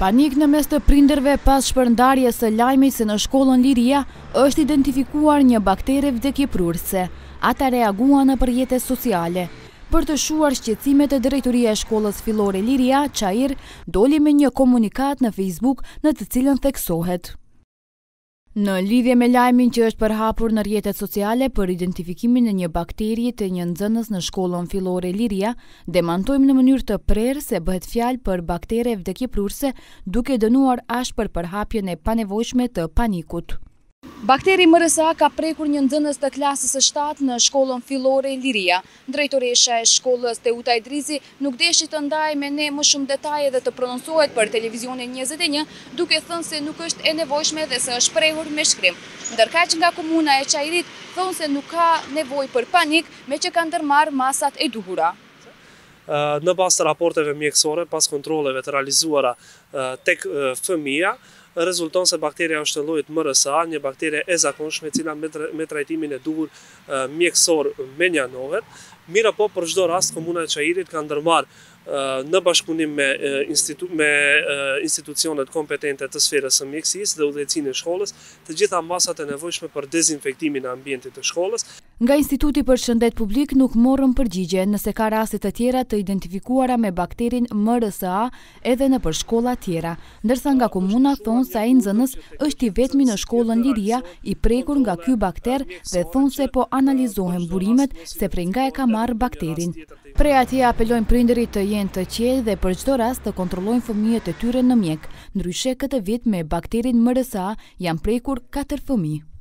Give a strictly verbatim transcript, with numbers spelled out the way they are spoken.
Panik në mes të prindërve pas shpërndarjes së lajmit se në shkollën Liria është identifikuar një baktere vdekjeprurse. Ata reaguan në rrjetet sociale. Për të shuar shqetësimet e drejtoria e shkollës fillore Liria, Çajir doli me një komunikat në Facebook në të cilën theksohet: në lidhje me lajmin që është përhapur në rrjetet sociale për identifikimin e një bakterie të një nxënës në shkollën fillore Liria, demantojmë në mënyrë të prerë se bëhet fjalë për baktere vdekjeprurse, duke dënuar ashpër përhapjen e panevojshme të panikut. Bakteri M R S A ka prekur një nxënës të klasës së shtatë në shkollën fillore Liria. Drejtoresha e shkollës Teuta Idrizi nuk deshi të ndajë me ne më shumë detaje dhe të prononcohet për televizionin njëzet e një, duke thënë se nuk është e nevojshme dhe se është prehur me shkrim. Ndërkaq nga komuna e Çajirit thonë se nuk ka nevojë për panik, me që kanë ndërmarrë masat e duhura. Në bazë të raporteve mjekësore, pas kontrolleve të realizuara tek fëmia, rezulton se bakteria është e llojit M R S A, një baktere e zakonshme e cila me trajtimin e duhur mjekësor menjanohet. Mira po, për çdo rast, komuna e Çajirit ka ndërmarrë në bashkëpunim me, institu me institucionet kompetente të sferës së mjekësisë dhe udhëhecinë e shkollës, të gjitha masat e nevojshme për dezinfektimin e ambientit të shkollës. Nga Instituti për Shëndet Publik nuk morën përgjigje nëse ka raste të tjera të identifikuara me bakterin M R S A edhe në për shkolla tjera, ndërsa nga komuna thonë se ai nxënës është i vetmi në shkollën Liria i prekur nga ky bakter dhe thonë se po analizohen burimet se prej nga e ka marrë bakterin. Prej atje apelojnë prindërit të jenë të qetë dhe për çdo rast të kontrollojnë fëmijët e tyre në mjek. Ndryshe këtë vit me bakterin M R S A janë prekur katër fëmijë.